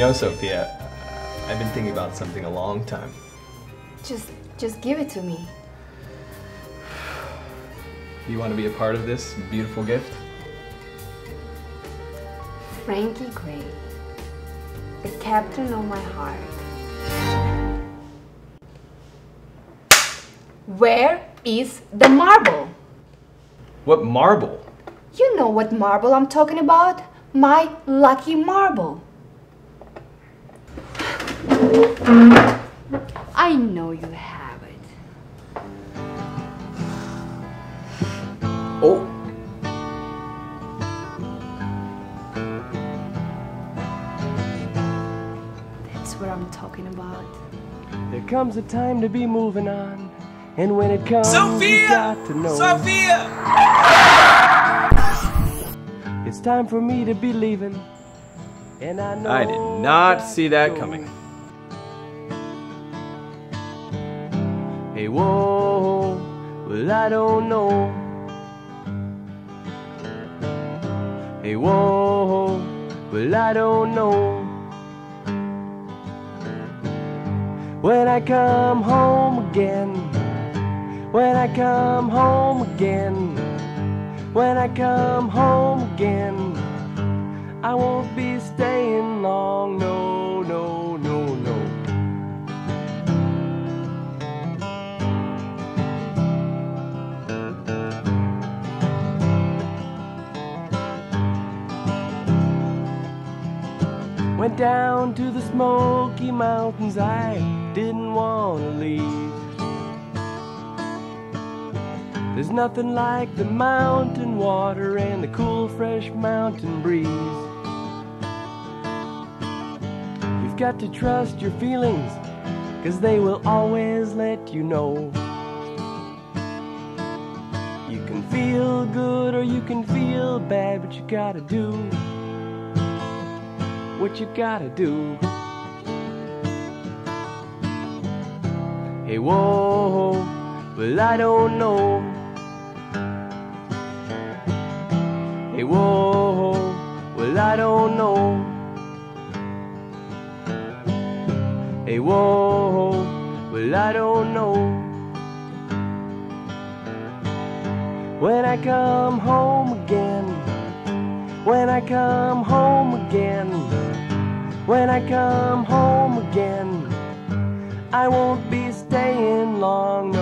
You know, Sophia, I've been thinking about something a long time. Just give it to me. You want to be a part of this beautiful gift? Frankie Gray, the captain of my heart. Where is the marble? What marble? You know what marble I'm talking about? My lucky marble. I know you have it. Oh. That's what I'm talking about. There comes a time to be moving on, and when it comes, Sophia! you got to know. Sophia! It's time for me to be leaving, and I know I did not see that coming. Hey, whoa, well, I don't know. Hey, whoa, well, I don't know. When I come home again, when I come home again, when I come home again, I won't be staying long, no, no, no, no. Went down to the Smoky Mountains, I didn't want to leave. There's nothing like the mountain water and the cool fresh mountain breeze. You've got to trust your feelings, 'cause they will always let you know. You can feel good or you can feel bad, but you gotta do what you gotta do. Hey, whoa, well, I don't know. Hey, whoa, well, I don't know. Hey, whoa, well, I don't know. When I come home again, when I come home again, when I come home again, I won't be staying long.